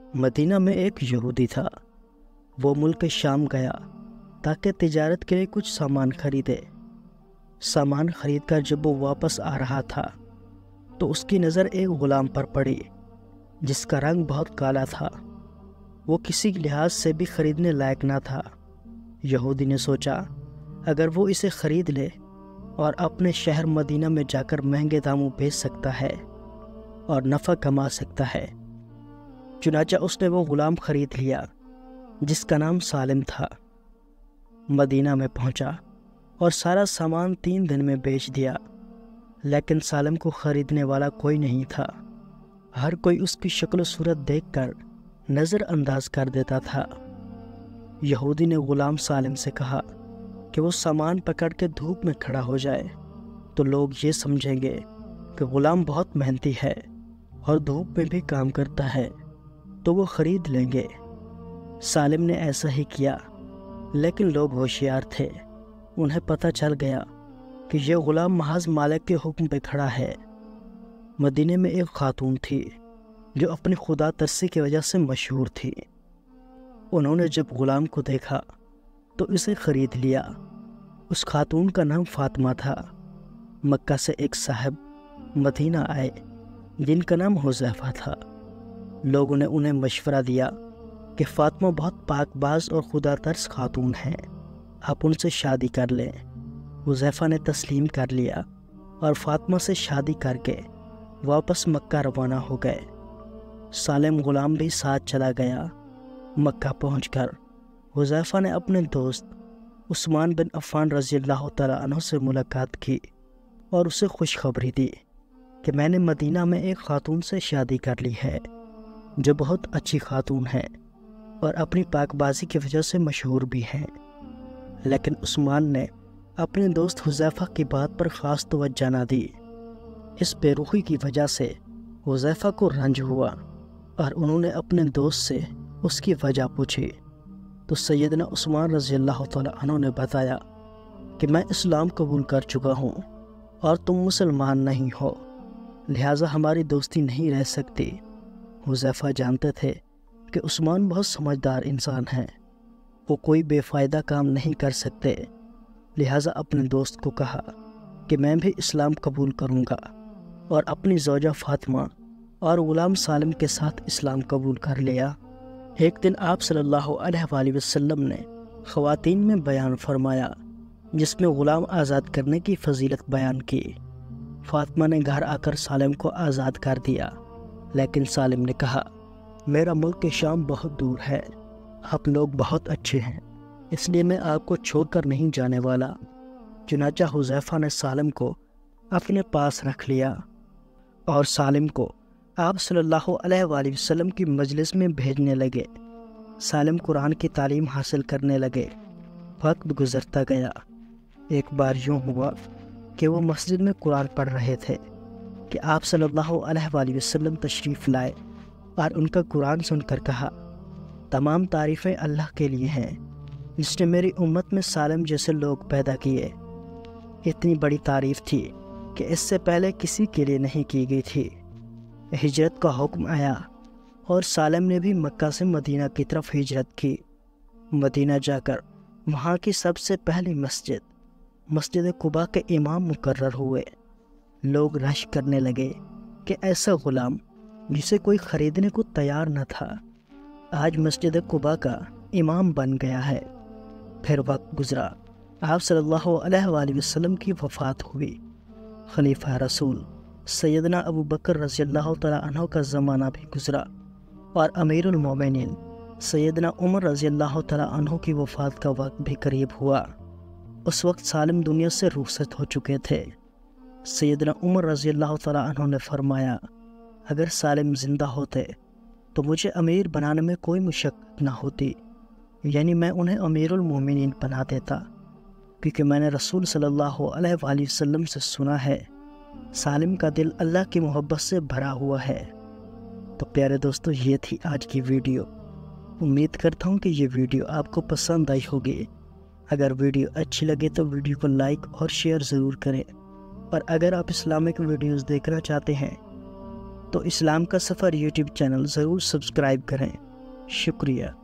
مدینہ میں ایک یہودی تھا۔ وہ ملک شام گیا تاکہ تجارت کے لیے کچھ سامان خریدے۔ سامان خرید کر جب وہ واپس آ رہا تھا تو اس کی نظر ایک غلام پر پڑی جس کا رنگ بہت کالا تھا۔ وہ کسی لحاظ سے بھی خریدنے لائق نہ تھا۔ یہودی نے سوچا اگر وہ اسے خرید لے اور اپنے شہر مدینہ میں جا کر مہنگے داموں بیچ سکتا ہے اور نفع کما سکتا ہے۔ چنانچہ اس نے وہ غلام خرید لیا جس کا نام سالم تھا۔ مدینہ میں پہنچا اور سارا سامان 3 دن میں بیچ دیا، لیکن سالم کو خریدنے والا کوئی نہیں تھا۔ ہر کوئی اس کی شکل و صورت دیکھ کر نظر انداز کر دیتا تھا۔ یہودی نے غلام سالم سے کہا کہ وہ سامان پکڑ کے دھوپ میں کھڑا ہو جائے تو لوگ یہ سمجھیں گے کہ غلام بہت محنتی ہے اور دھوپ میں بھی کام کرتا ہے، تو وہ خرید لیں گے۔ سالم نے ایسا ہی کیا، لیکن لوگ ہوشیار تھے۔ انہیں پتہ چل گیا کہ یہ غلام محض مالک کے حکم پہ کھڑا ہے۔ مدینے میں ایک خاتون تھی جو اپنی خدا ترسی کی وجہ سے مشہور تھی۔ انہوں نے جب غلام کو دیکھا تو اسے خرید لیا۔ اس خاتون کا نام فاطمہ تھا۔ مکہ سے ایک صاحب مدینہ آئے جن کا نام حذیفہ تھا۔ لوگوں نے انہیں مشورہ دیا کہ فاطمہ بہت پاک باز اور خدا ترس خاتون ہیں، آپ ان سے شادی کر لیں۔ حذیفہ نے تسلیم کر لیا اور فاطمہ سے شادی کر کے واپس مکہ روانہ ہو گئے۔ سالم غلام بھی ساتھ چلا گیا۔ مکہ پہنچ کر حذیفہ نے اپنے دوست عثمان بن عفان رضی اللہ تعالیٰ عنہ سے ملاقات کی اور اسے خوشخبری دی کہ میں نے مدینہ میں ایک خاتون سے شادی کر لی ہے جو بہت اچھی خاتون ہے اور اپنی پاک بازی کی وجہ سے مشہور بھی ہیں۔ لیکن عثمان نے اپنے دوست حذیفہ کی بات پر خاص توجہ نہ دی۔ اس بے رخی کی وجہ سے حذیفہ کو رنج ہوا اور انہوں نے اپنے دوست سے اس کی وجہ پوچھی تو سیدنا عثمان رضی اللہ تعالیٰ عنہ نے بتایا کہ میں اسلام قبول کر چکا ہوں اور تم مسلمان نہیں ہو، لہٰذا ہماری دوستی نہیں رہ سکتی۔ حذیفہ جانتے تھے کہ عثمان بہت سمجھدار انسان ہیں، وہ کوئی بے فائدہ کام نہیں کر سکتے، لہٰذا اپنے دوست کو کہا کہ میں بھی اسلام قبول کروں گا اور اپنی زوجہ فاطمہ اور غلام سالم کے ساتھ اسلام قبول کر لیا۔ ایک دن آپ صلی اللہ علیہ وآلہ وسلم نے خواتین میں بیان فرمایا جس میں غلام آزاد کرنے کی فضیلت بیان کی۔ فاطمہ نے گھر آ کر سالم کو آزاد کر دیا، لیکن سالم نے کہا میرا ملک شام بہت دور ہے، آپ لوگ بہت اچھے ہیں، اس لیے میں آپ کو چھوڑ کر نہیں جانے والا۔ چنانچہ حذیفہ نے سالم کو اپنے پاس رکھ لیا اور سالم کو آپ صلی اللہ علیہ وآلہ وسلم کی مجلس میں بھیجنے لگے۔ سالم قرآن کی تعلیم حاصل کرنے لگے۔ وقت گزرتا گیا۔ ایک بار یوں ہوا کہ وہ مسجد میں قرآن پڑھ رہے تھے کہ آپ صلی اللہ علیہ وآلہ وسلم تشریف لائے اور ان کا قرآن سن کر کہا تمام تعریفیں اللہ کے لیے ہیں جس نے میری امت میں سالم جیسے لوگ پیدا کیے۔ اتنی بڑی تعریف تھی کہ اس سے پہلے کسی کے لیے نہیں کی گئی تھی۔ ہجرت کا حکم آیا اور سالم نے بھی مکہ سے مدینہ کی طرف ہجرت کی۔ مدینہ جا کر وہاں کی سب سے پہلی مسجد قباء کے امام مقرر ہوئے۔ لوگ رش کرنے لگے کہ ایسا غلام جسے کوئی خریدنے کو تیار نہ تھا آج مسجد قباء کا امام بن گیا ہے۔ پھر وقت گزرا، آپ صلی اللہ علیہ وآلہ وسلم کی وفات ہوئی۔ خلیفہ رسول سیدنا ابو بکر رضی اللہ تعالیٰ عنہ کا زمانہ بھی گزرا اور امیر المومنین سیدنا عمر رضی اللہ تعالیٰ عنہ کی وفات کا وقت بھی قریب ہوا۔ اس وقت سالم دنیا سے رخصت ہو چکے تھے۔ سیدنا عمر رضی اللہ تعالیٰ عنہ نے فرمایا اگر سالم زندہ ہوتے تو مجھے امیر بنانے میں کوئی مشقت نہ ہوتی، یعنی میں انہیں امیر المومنین بنا دیتا، کیونکہ میں نے رسول صلی اللہ علیہ وآلہ وسلم سے سنا ہے سالم کا دل اللہ کی محبت سے بھرا ہوا ہے۔ تو پیارے دوستو، یہ تھی آج کی ویڈیو۔ امید کرتا ہوں کہ یہ ویڈیو آپ کو پسند آئی ہوگی۔ اگر ویڈیو اچھی لگے تو ویڈیو کو لائک اور شیئر ضرور کریں، اور اگر آپ اسلامک ویڈیوز دیکھنا چاہتے ہیں تو اسلام کا سفر یوٹیوب چینل ضرور سبسکرائب کریں۔ شکریہ۔